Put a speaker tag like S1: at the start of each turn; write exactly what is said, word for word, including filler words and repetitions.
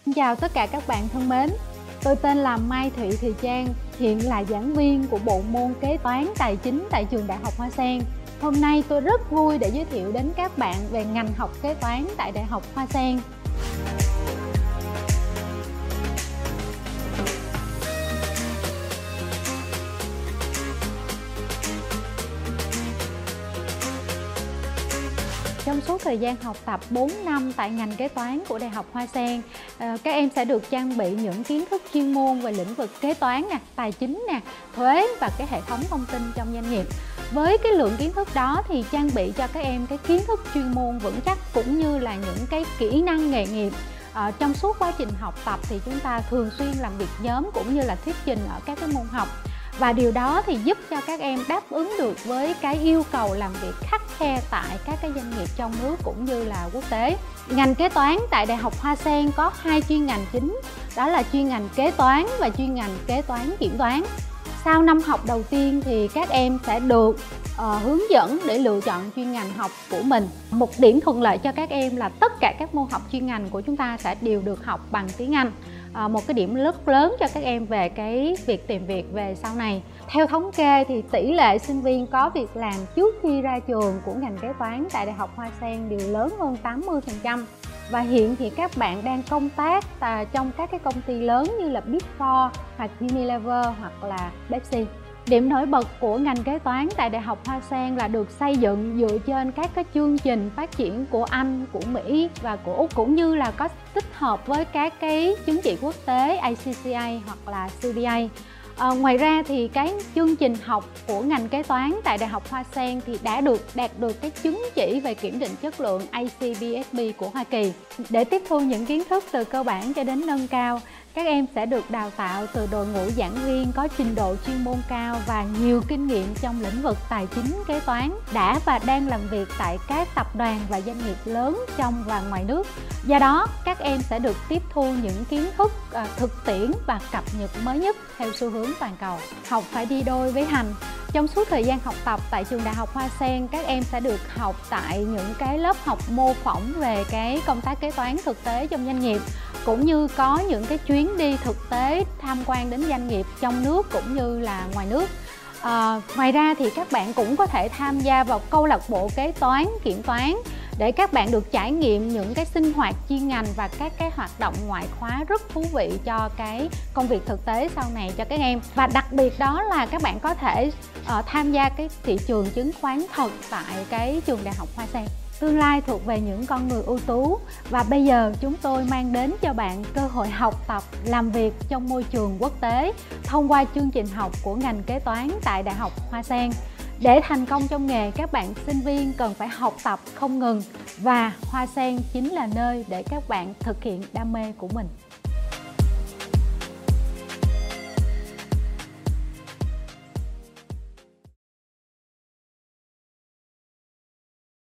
S1: Xin chào tất cả các bạn thân mến. Tôi tên là Mai Thị Thùy Trang, hiện là giảng viên của bộ môn kế toán tài chính tại trường Đại học Hoa Sen. Hôm nay tôi rất vui để giới thiệu đến các bạn về ngành học kế toán tại Đại học Hoa Sen. Trong suốt thời gian học tập bốn năm tại ngành kế toán của Đại học Hoa Sen, các em sẽ được trang bị những kiến thức chuyên môn về lĩnh vực kế toán, nè, tài chính, nè, thuế và cái hệ thống thông tin trong doanh nghiệp. Với cái lượng kiến thức đó thì trang bị cho các em cái kiến thức chuyên môn vững chắc cũng như là những cái kỹ năng nghề nghiệp. À, trong suốt quá trình học tập thì chúng ta thường xuyên làm việc nhóm cũng như là thuyết trình ở các cái môn học. Và điều đó thì giúp cho các em đáp ứng được với cái yêu cầu làm việc khắt khe tại các cái doanh nghiệp trong nước cũng như là quốc tế. Ngành kế toán tại Đại học Hoa Sen có hai chuyên ngành chính, đó là chuyên ngành kế toán và chuyên ngành kế toán kiểm toán. Sau năm học đầu tiên thì các em sẽ được uh, hướng dẫn để lựa chọn chuyên ngành học của mình. Một điểm thuận lợi cho các em là tất cả các môn học chuyên ngành của chúng ta sẽ đều được học bằng tiếng Anh. À, một cái điểm rất lớn cho các em về cái việc tìm việc về sau này. Theo thống kê thì tỷ lệ sinh viên có việc làm trước khi ra trường của ngành kế toán tại Đại học Hoa Sen đều lớn hơn tám mươi phần trăm. Và hiện thì các bạn đang công tác à, trong các cái công ty lớn như là Big Four hoặc Unilever hoặc là Pepsi. Điểm nổi bật của ngành kế toán tại Đại học Hoa Sen là được xây dựng dựa trên các cái chương trình phát triển của Anh, của Mỹ và của Úc, cũng như là có tích hợp với các cái chứng chỉ quốc tế A C C A hoặc là C B A. À, ngoài ra thì cái chương trình học của ngành kế toán tại Đại học Hoa Sen thì đã được đạt được cái chứng chỉ về kiểm định chất lượng A C B S B của Hoa Kỳ. Để tiếp thu những kiến thức từ cơ bản cho đến nâng cao, các em sẽ được đào tạo từ đội ngũ giảng viên có trình độ chuyên môn cao và nhiều kinh nghiệm trong lĩnh vực tài chính kế toán, đã và đang làm việc tại các tập đoàn và doanh nghiệp lớn trong và ngoài nước. Do đó, các em sẽ được tiếp thu những kiến thức à, thực tiễn và cập nhật mới nhất theo xu hướng toàn cầu. Học phải đi đôi với hành. Trong suốt thời gian học tập tại trường Đại học Hoa Sen, các em sẽ được học tại những cái lớp học mô phỏng về cái công tác kế toán thực tế trong doanh nghiệp, cũng như có những cái chuyến đi thực tế tham quan đến doanh nghiệp trong nước cũng như là ngoài nước. À, ngoài ra thì các bạn cũng có thể tham gia vào câu lạc bộ kế toán, kiểm toán để các bạn được trải nghiệm những cái sinh hoạt chuyên ngành và các cái hoạt động ngoại khóa rất thú vị cho cái công việc thực tế sau này cho các em. Và đặc biệt đó là các bạn có thể uh, tham gia cái thị trường chứng khoán thật tại cái trường Đại học Hoa Sen. Tương lai thuộc về những con người ưu tú và bây giờ chúng tôi mang đến cho bạn cơ hội học tập, làm việc trong môi trường quốc tế thông qua chương trình học của ngành kế toán tại Đại học Hoa Sen. Để thành công trong nghề, các bạn sinh viên cần phải học tập không ngừng và Hoa Sen chính là nơi để các bạn thực hiện đam mê của mình.